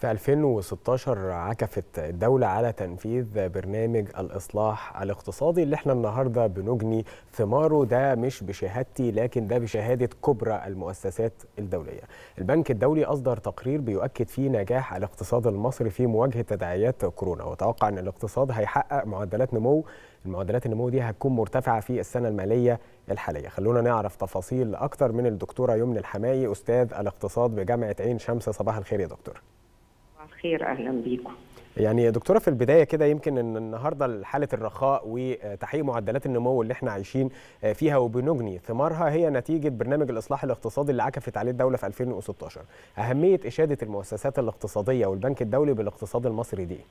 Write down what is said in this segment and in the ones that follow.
في 2016 عكفت الدولة على تنفيذ برنامج الإصلاح الاقتصادي اللي احنا النهاردة بنجني ثماره. ده مش بشهادتي لكن ده بشهادة كبرى المؤسسات الدولية. البنك الدولي أصدر تقرير بيؤكد فيه نجاح الاقتصاد المصري في مواجهة تداعيات كورونا، وتوقع أن الاقتصاد هيحقق معدلات نمو. المعدلات النمو دي هتكون مرتفعة في السنة المالية الحالية. خلونا نعرف تفاصيل أكتر من الدكتورة يمنى الحمايي أستاذ الاقتصاد بجامعة عين شمس. صباح الخير يا دكتور. خير، اهلا بيكم. يعني دكتوره، في البدايه كده يمكن ان النهارده حاله الرخاء وتحقيق معدلات النمو اللي احنا عايشين فيها وبنجني ثمارها هي نتيجه برنامج الاصلاح الاقتصادي اللي عكفت عليه الدوله في 2016. اهميه اشاده المؤسسات الاقتصاديه والبنك الدولي بالاقتصاد المصري دي؟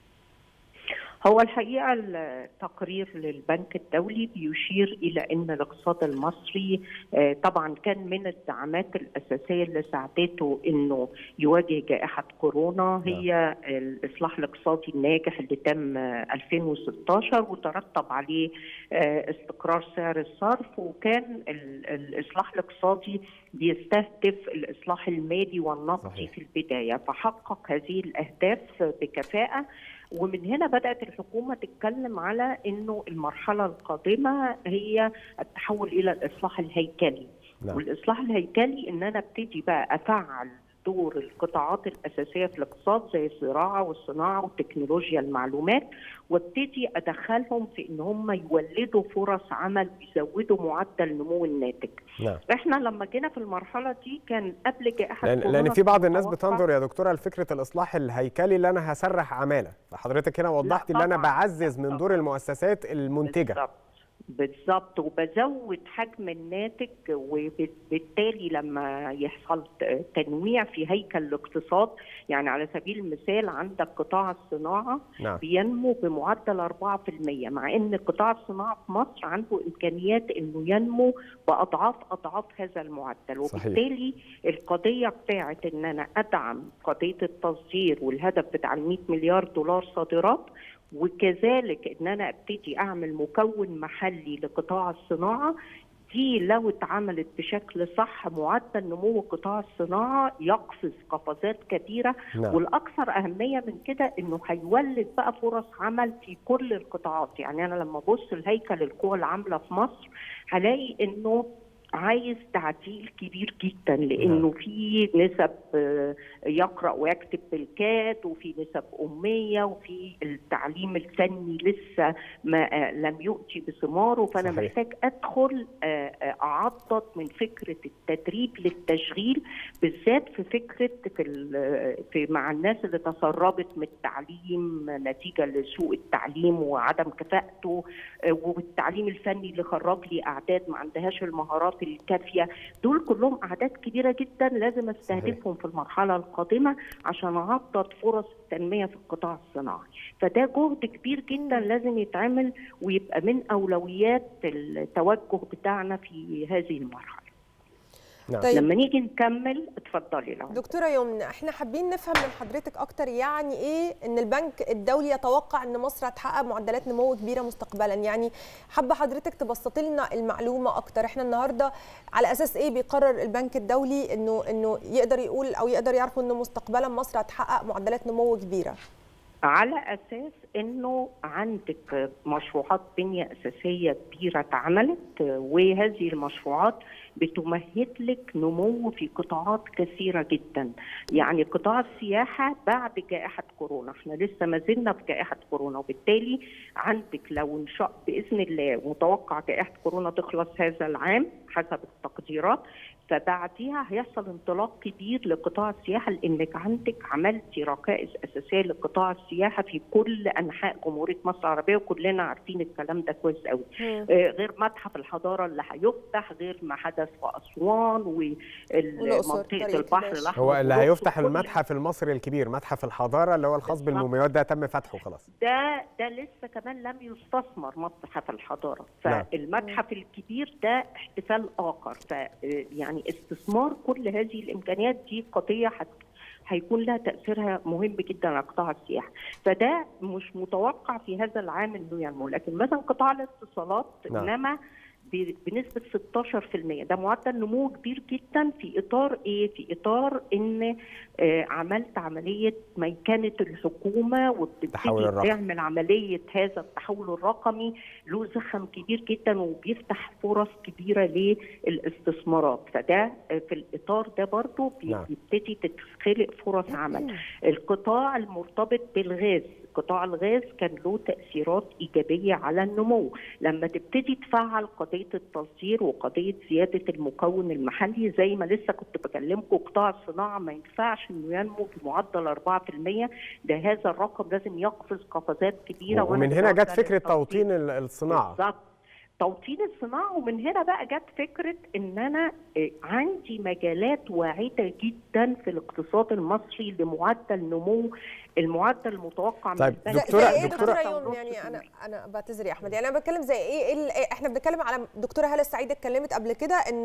هو الحقيقة التقرير للبنك الدولي بيشير إلى أن الاقتصاد المصري طبعا كان من الدعامات الأساسية اللي ساعدته أنه يواجه جائحة كورونا هي الإصلاح الاقتصادي الناجح اللي تم 2016 وترتب عليه استقرار سعر الصرف. وكان الإصلاح الاقتصادي بيستهدف الإصلاح المالي والنقدي في البداية، فحقق هذه الأهداف بكفاءة. ومن هنا بدأت الحكومة تتكلم على أنه المرحلة القادمة هي التحول إلى الإصلاح الهيكلي. والإصلاح الهيكلي أن أنا ابتدي بقى أفعل دور القطاعات الأساسية في الاقتصاد زي الزراعة والصناعة وتكنولوجيا المعلومات، وابتدي أدخلهم في أن هم يولدوا فرص عمل ويزودوا معدل نمو الناتج. احنا لما جينا في المرحلة دي كان قبل جائحة كورونا، لأن في بعض الناس بتنظر يا دكتورة لفكرة الإصلاح الهيكلي اللي أنا هسرح عمالة، فحضرتك هنا وضحت اللي أنا بعزز من دور المؤسسات المنتجة. بالظبط، وبزود حجم الناتج، وبالتالي لما يحصل تنويع في هيكل الاقتصاد، يعني على سبيل المثال عندك قطاع الصناعة بينمو بمعدل 4%، مع ان قطاع الصناعة في مصر عنده امكانيات انه ينمو باضعاف هذا المعدل. وبالتالي القضية بتاعت ان انا ادعم قضية التصدير والهدف بتاع 100 مليار دولار صادرات، وكذلك ان انا ابتدي اعمل مكون محلي لقطاع الصناعه دي، لو اتعملت بشكل صح معدل نمو قطاع الصناعه يقفز قفزات كبيره. والاكثر اهميه من كده انه هيولد بقى فرص عمل في كل القطاعات. يعني انا لما ابص لهيكل القوى العامله في مصر هلاقي انه عايز تعديل كبير جدا، لانه في نسب يقرأ ويكتب بالكاد، وفي نسب أمية، وفي التعليم الفني لسه ما لم يؤتي بثماره. فأنا محتاج أدخل أعضد من فكرة التدريب للتشغيل، بالذات في فكرة في مع الناس اللي تسربت من التعليم نتيجة لسوء التعليم وعدم كفاءته، والتعليم الفني اللي خرج لي أعداد ما عندهاش المهارات الكافية. دول كلهم أعداد كبيرة جدا لازم استهدفهم في المرحلة القادمة عشان أعضد فرص التنمية في القطاع الصناعي. فده جهد كبير جدا لازم يتعمل ويبقى من أولويات التوجه بتاعنا في هذه المرحلة. طيب لما نيجي نكمل، اتفضلي. دكتورة يمنى، احنا حابين نفهم من حضرتك اكتر يعني ايه ان البنك الدولي يتوقع ان مصر هتحقق معدلات نمو كبيرة مستقبلا. يعني حابة حضرتك تبسطي لنا المعلومة اكتر. احنا النهارده على اساس ايه بيقرر البنك الدولي انه يقدر يقول او يقدر يعرف انه مستقبلا مصر هتحقق معدلات نمو كبيرة؟ على أساس أنه عندك مشروعات بنية أساسية كبيرة اتعملت، وهذه المشروعات بتمهد لك نمو في قطاعات كثيرة جدا. يعني قطاع السياحة بعد جائحة كورونا، احنا لسه ما زلنا في جائحة كورونا، وبالتالي عندك لو إن شاء بإذن الله متوقع جائحة كورونا تخلص هذا العام حسب التقديرات، فبعديها هيحصل انطلاق كبير لقطاع السياحة، لأنك عندك عملتي ركائز أساسية لقطاع السياحة في كل أنحاء جمهورية مصر العربية، وكلنا عارفين الكلام ده كويس قوي. غير متحف الحضارة اللي هيفتح، غير ما حدث في أسوان ومنطقة البحر الأحمر. هو اللي هيفتح المتحف المصري الكبير، متحف الحضارة اللي هو الخاص بالمومياوات، ده تم فتحه خلاص. ده لسه كمان لم يستثمر متحف الحضارة، فالمتحف الكبير ده احتفال آخر. يعني استثمار كل هذه الامكانيات دي قضيه هيكون لها تاثيرها مهم جدا على قطاع السياحه. فده مش متوقع في هذا العام انه ينمو. لكن مثلا قطاع الاتصالات انما بنسبه 16%. ده معدل نمو كبير جدا في اطار ايه؟ في اطار ان عملت عمليه ميكنه الحكومه وبتبتدي تعمل عمليه هذا التحول الرقمي له زخم كبير جدا وبيفتح فرص كبيره للاستثمارات. فده في الاطار ده برضه بيبتدي تتخلق فرص عمل. القطاع المرتبط بالغاز، قطاع الغاز كان له تأثيرات إيجابية على النمو. لما تبتدي تفعل قضية التصدير وقضية زيادة المكون المحلي، زي ما لسه كنت بكلمكم، قطاع الصناعة ما ينفعش إنه ينمو بمعدل 4%، ده هذا الرقم لازم يقفز قفزات كبيرة. ومن هنا جت فكرة توطين الصناعة. بالظبط، توطين الصناعة. ومن هنا بقى جت فكرة ان انا عندي مجالات واعدة جدا في الاقتصاد المصري لمعدل نمو، المعدل المتوقع. طيب من دكتورة يوم، يعني انا بعتذر يا احمد، يعني انا بتكلم زي ايه احنا بنتكلم على دكتورة هالة السعيد اتكلمت قبل كده ان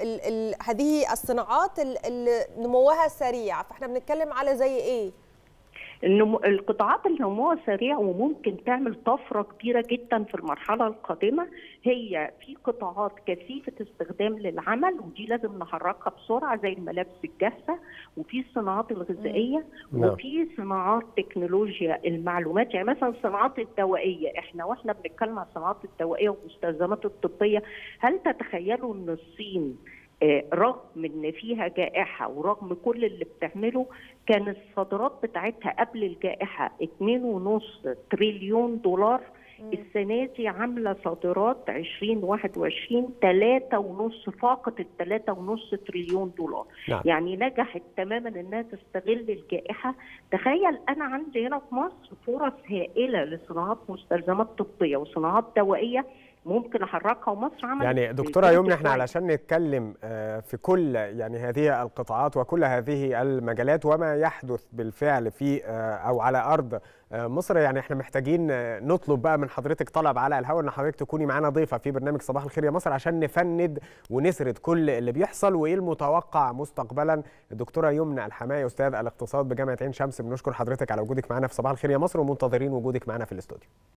هذه الصناعات اللي نموها سريع، فاحنا بنتكلم على زي ايه؟ القطاعات اللي نموها سريع وممكن تعمل طفره كبيره جدا في المرحله القادمه، هي في قطاعات كثيفه استخدام للعمل ودي لازم نحركها بسرعه، زي الملابس الجافه، وفي الصناعات الغذائيه، وفي صناعات تكنولوجيا المعلومات. يعني مثلا الصناعات الدوائيه، واحنا بنتكلم عن الصناعات الدوائيه والمستلزمات الطبيه، هل تتخيلوا ان الصين رغم ان فيها جائحه ورغم كل اللي بتعمله، كان الصادرات بتاعتها قبل الجائحه 2.5 تريليون دولار. السنه دي عامله صادرات 2021 3.5، فاقت ال 3.5 تريليون دولار. نعم. يعني نجحت تماما انها تستغل الجائحه. تخيل انا عندي هنا في مصر فرص هائله لصناعات مستلزمات طبيه وصناعات دوائيه ممكن احركها، ومصر عملت. يعني دكتوره يمنى، احنا علشان نتكلم في كل يعني هذه القطاعات وكل هذه المجالات وما يحدث بالفعل في او على ارض مصر، يعني احنا محتاجين نطلب بقى من حضرتك طلب على الهواء ان حضرتك تكوني معانا ضيفه في برنامج صباح الخير يا مصر عشان نفند ونسرد كل اللي بيحصل وايه المتوقع مستقبلا. الدكتوره يمنى الحماية، استاذ الاقتصاد بجامعه عين شمس، بنشكر حضرتك على وجودك معانا في صباح الخير يا مصر ومنتظرين وجودك معانا في الاستوديو.